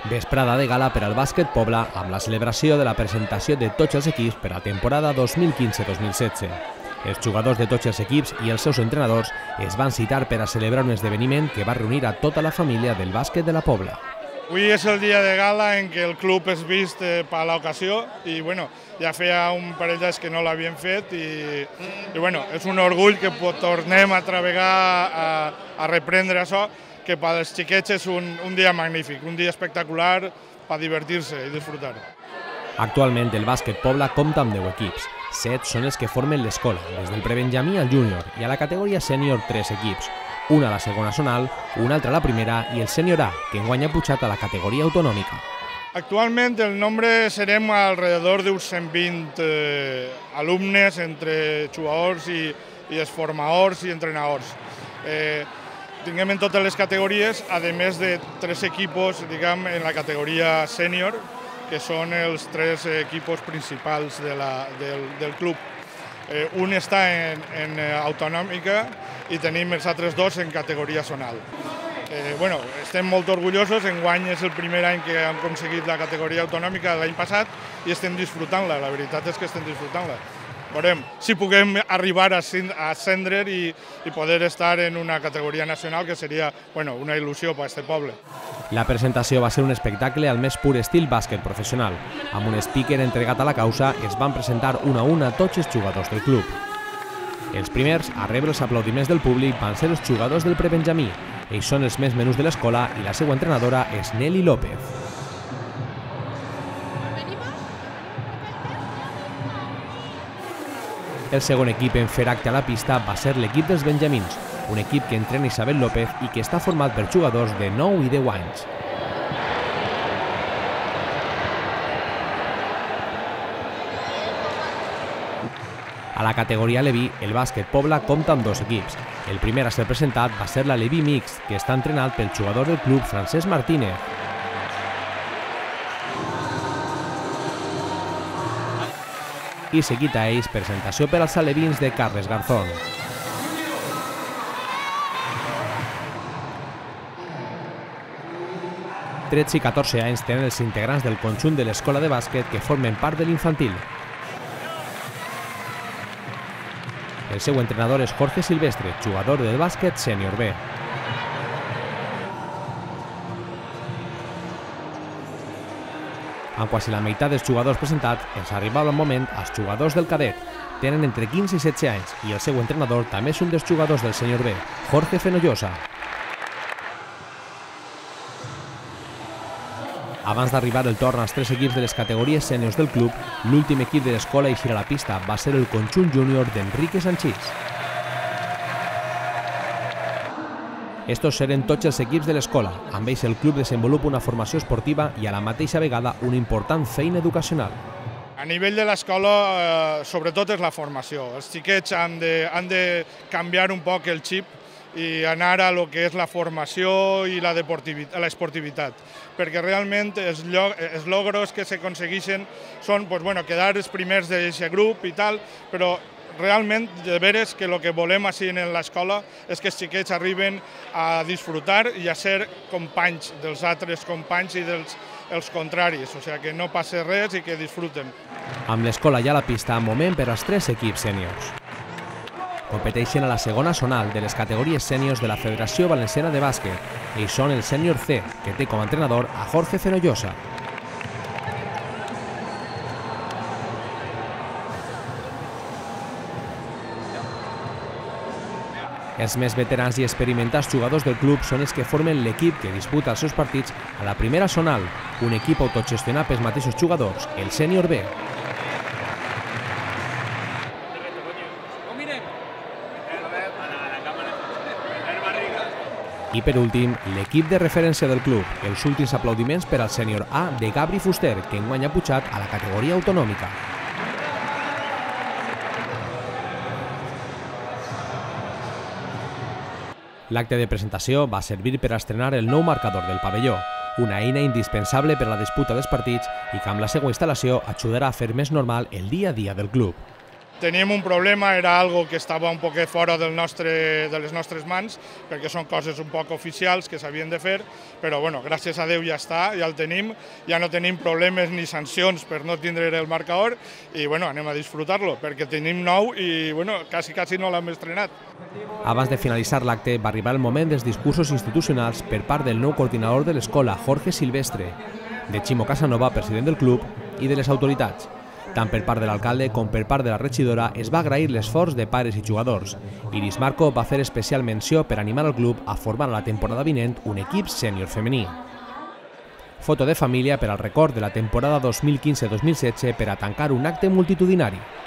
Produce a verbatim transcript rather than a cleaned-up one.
Vesprada de gala per al bàsquet Pobla amb la celebració de la presentació de tots els equips per a la temporada dos mil quinze dos mil setze. Els jugadors de tots els equips i els seus entrenadors es van citar per a celebrar un esdeveniment que va reunir a tota la família del bàsquet de la Pobla. Avui és el dia de gala en què el club és vist per l'ocasió i bueno, ja feia un parell d'anys que no l'havien fet i, i bueno, és un orgull que tornem altra vegada a, a reprendre això, que per als xiquets és un, un dia magnífic, un dia espectacular per divertir-se i disfrutar. Actualment el bàsquet Pobla compta amb deu equips. Set són els que formen l'escola, des del prebenjamí al júnior, i a la categoria sènior tres equips. Una a la segona zonal, una altra a la primera i el sènior A, que enguany ha pujat a la categoria autonòmica. Actualment el nombre serem alrededor d'uns cent vint eh, alumnes entre jugadors i, i els formadors i entrenadors. Eh, tinguem en totes les categories, a més de tres equipos diguem, en la categoria sènior, que són els tres equipos principals de la, del, del club. Eh, un està en, en autonòmica i tenim els altres dos en categoria zonal. Eh, bueno, estem molt orgullosos, enguany és el primer any que hem aconseguit la categoria autonòmica l'any passat i estem disfrutant-la, la veritat és que estem disfrutant-la. Veurem si puguem arribar a ascendre i, i poder estar en una categoria nacional, que seria bueno, una il·lusió per a aquest poble. La presentació va ser un espectacle al més pur estil bàsquet professional. Amb un speaker entregat a la causa es van presentar un a un a tots els jugadors del club. Els primers a rebre els aplaudiments del públic van ser els jugadors del prebenjamí. Ells són els més menuts de l'escola i la seva entrenadora és Nelly López. El segon equip en fer acte a la pista va ser l'equip dels benjamins, un equip que entrena Isabel López i que està format per jugadors de nou i deu anys. A la categoria Leví, el bàsquet Pobla compta amb dos equips. El primer a ser presentat va ser la Leví Mix, que està entrenat pel jugador del club Francesc Martínez. I seguit a ells, presentació per als alevins de Carles Garzón. tretze i catorze anys tenen els integrants del conjunt de l'escola de bàsquet que formen part de l'infantil. El seu entrenador és Jorge Silvestre, jugador del bàsquet sènior B. Amb quasi la meitat dels jugadors presentats, ens arribava el moment als jugadors del cadet. Tenen entre quinze i setze anys i el seu entrenador també és un dels jugadors del sènior B, Jorge Fenollosa. Abans d'arribar el torn als tres equips de les categories sèniors del club, l'últim equip de l'escola a eixir a la pista va ser el conjunt júnior d'Enrique Sanchís. Estos seren tots els equips de l'escola. Amb ells el club desenvolupa una formació esportiva i a la mateixa vegada una important feina educacional. A nivell de l'escola, eh, sobretot és la formació. Els xiquets han de, han de canviar un poc el xip i anar a lo que és la formació i la esportivitat, perquè realment els, els logros que s'aconsegueixen són pues, bueno, quedar els primers d'aquest grup i tal, però realment de veres que el que volem així en l'escola és que els xiquets arriben a disfrutar i a ser companys dels altres companys i dels els contraris, o sigui que no passa res i que disfruten. Amb l'escola ja a la pista, moment per als tres equips sèniors. Competeixen a la segona zonal de les categories sèniors de la Federació Valenciana de Bàsquet. Ells són el sènior C, que té com a entrenador a Jorge Fenollosa. Els més veterans i experimentats jugadors del club són els que formen l'equip que disputa els seus partits a la primera zonal, un equip autogestionat pels mateixos jugadors, el sènior B. I per últim, l'equip de referència del club, els últims aplaudiments per al sènior A de Gabri Fuster, que enguany ha pujat a la categoria autonòmica. L'acte de presentació va servir per a estrenar el nou marcador del pavelló, una eina indispensable per a la disputa dels partits i que amb la seva instal·lació ajudarà a fer més normal el dia a dia del club. teníem un problema, era algo que estava un poquet fora del nostre, de les nostres mans, perquè són coses un poc oficials que s'havien de fer, però bueno, gràcies a Déu ja està, ja el tenim, ja no tenim problemes ni sancions per no tindre el marcador i bueno, anem a disfrutar-lo, perquè tenim nou i bueno, quasi, quasi no l'hem estrenat. Abans de finalitzar l'acte va arribar el moment dels discursos institucionals per part del nou coordinador de l'escola, Jorge Silvestre, de Ximo Casanova, president del club, i de les autoritats. Tant per part de l'alcalde com per part de la regidora es va agrair l'esforç de pares i jugadors. Iris Marco va fer especial menció per animar el club a formar a la temporada vinent un equip sènior femení. Foto de família per al record de la temporada dos mil quinze dos mil setze per a tancar un acte multitudinari.